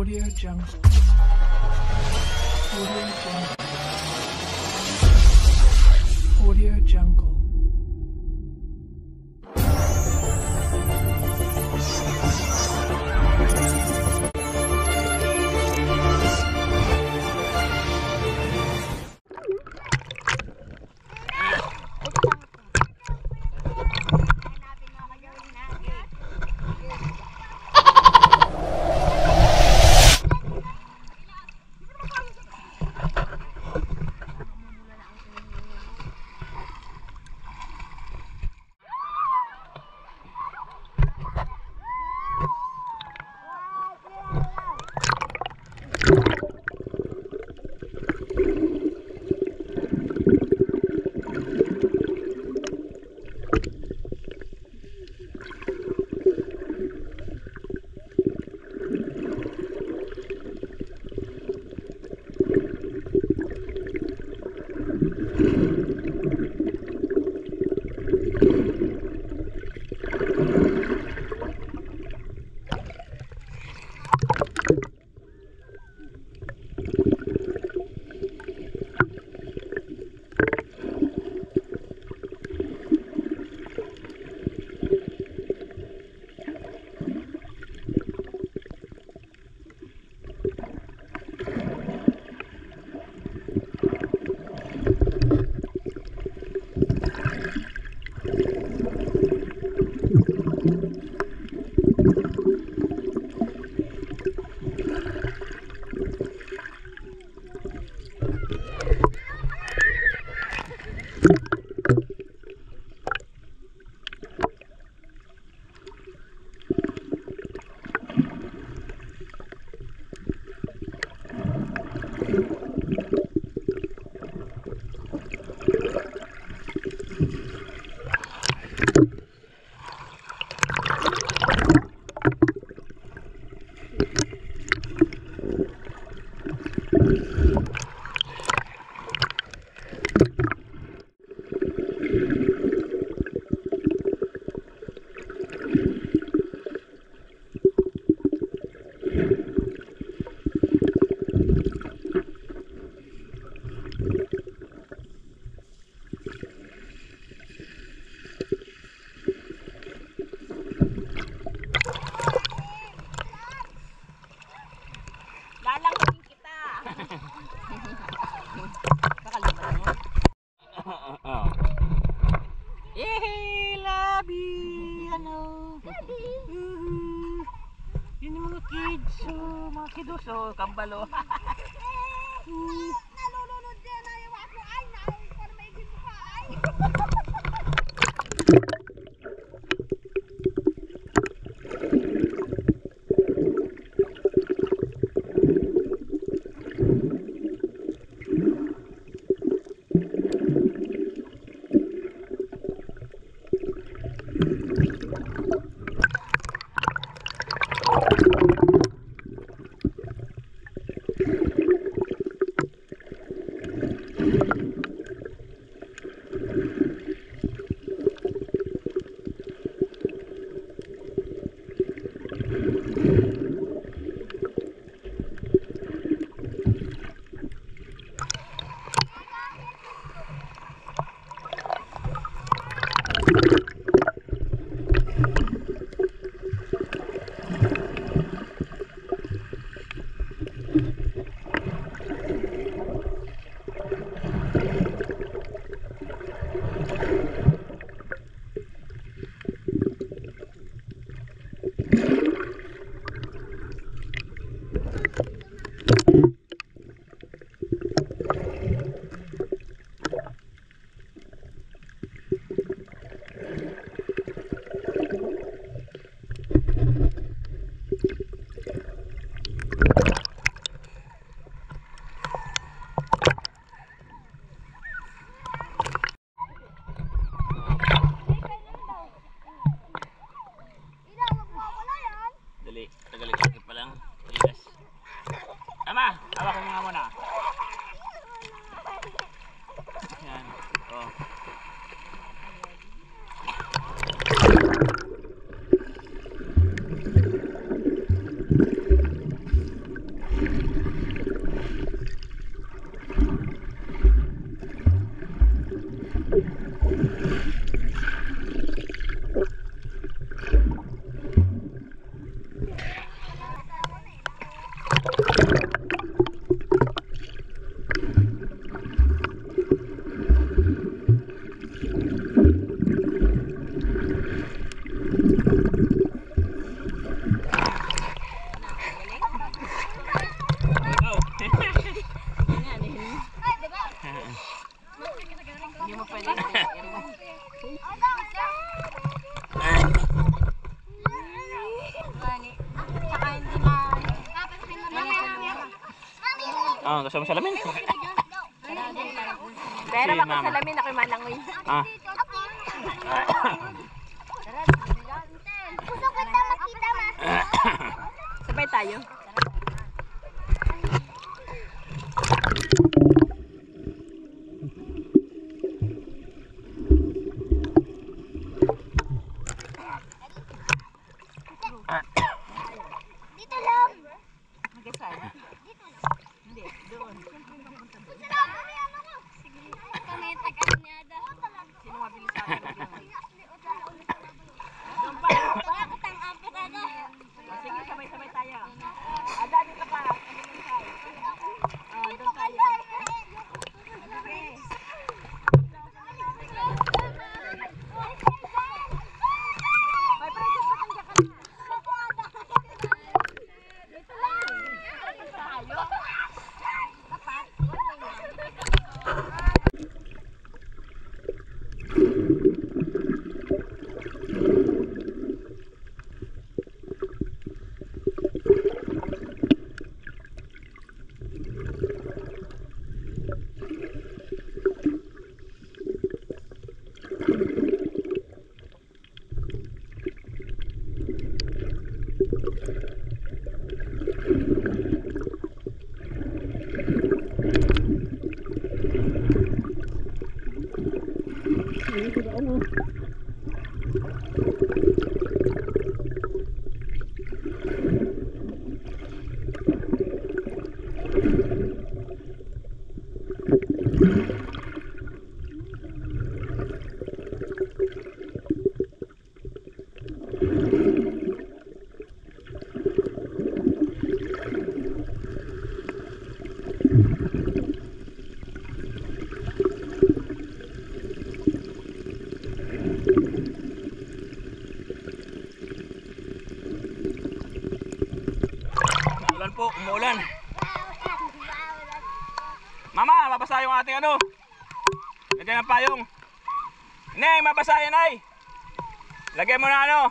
Audio Jungle. Audio Jungle. Audio Jungle. Yun yung mga kids, mga kiddos, kambalo. Nalulunod din na yung ako ay para may igin mo ka ay. gusto mo salamin? Pero Si ako Mama. salamin, ako'y malangoy. Ah. Gusto kita makita, ma. Sabay tayo. Dito lang. Magkasal. Hindi, doon. Kami tag-ano ni Ada. Sino mabilis sa akin? Bakit ang ampit, Ada? Sige, sabay-sabay tayo. Ada, dito ka. Doon tayo. May prices pa kang jacket. Dito lang. Tayo. Umuulan po, umuulan. Mama, mabasa yung ating ano. Lagyan ng payong. Neng, mabasa yan ay. Lagyan mo na ano.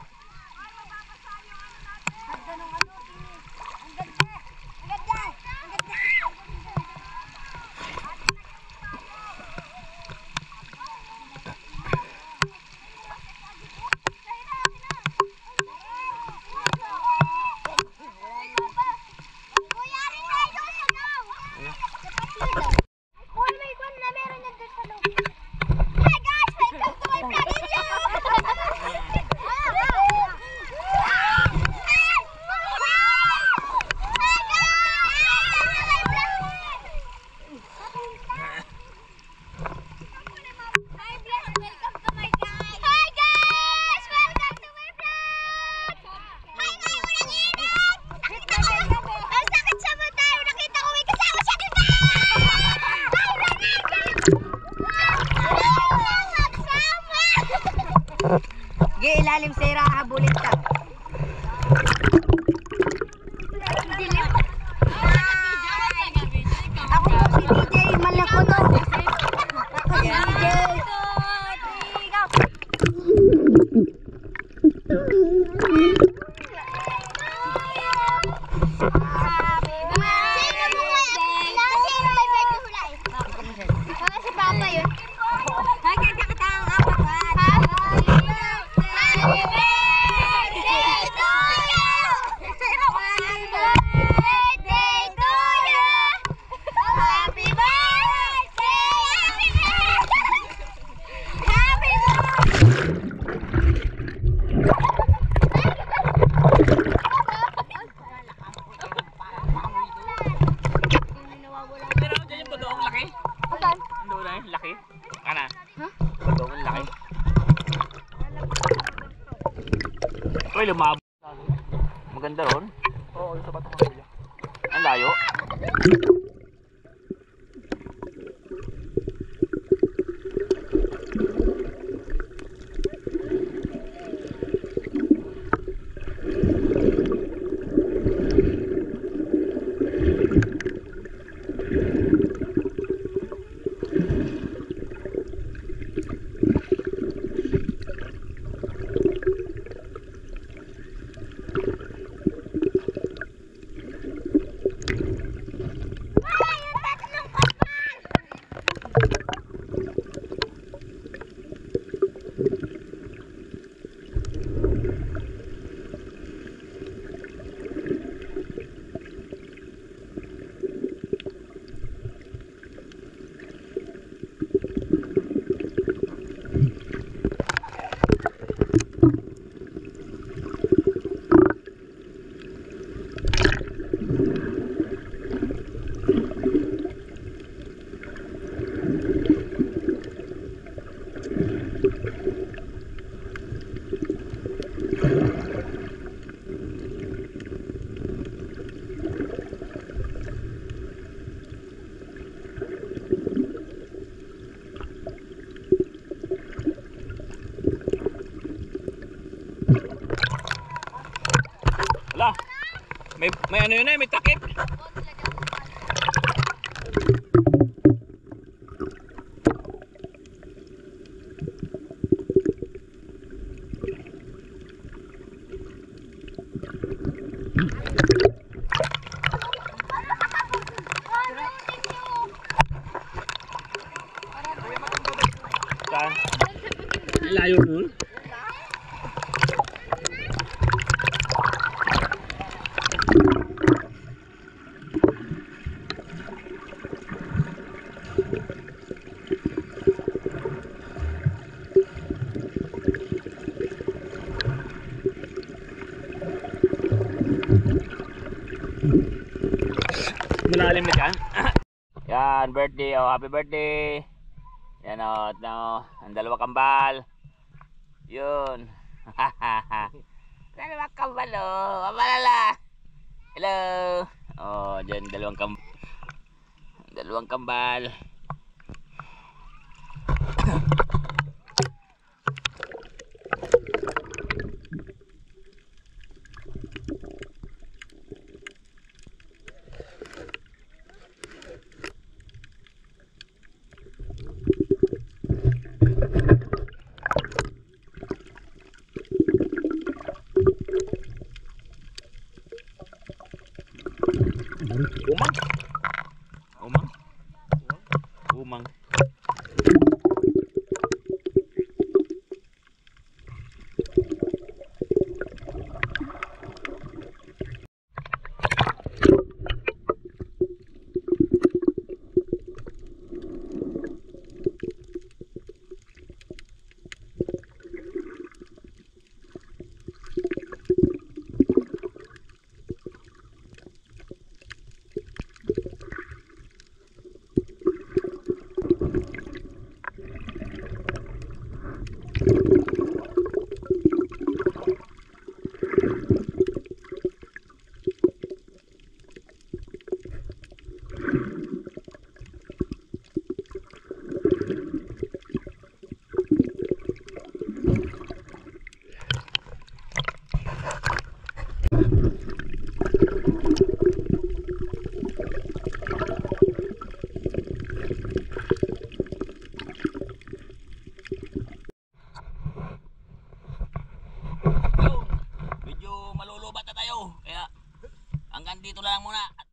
Gi ilalim sira habulin ka. Ako po si DJ Malakono. DJ. Si Papa yun. Pero dyan yung badoong laki. Ano na yun? Laki? Ana? Badoong laki. Uy, lumabo. Maganda ron. Oo, yung sa bato ng kuya. Ang layo. Wala. May ano yun eh, may takip. Saan? Layo nun. Malalim na dyan. Yan, birthday. Oh, happy birthday. Yan o, ang dalawa kambal. Yun. Dalawa kambal o. Mamalala. Hello. Oh, dyan dalawang kambal. Dalawang kambal. Umang. Umang. Umang. Medyo malulubat na tayo, kaya hanggang dito lang muna.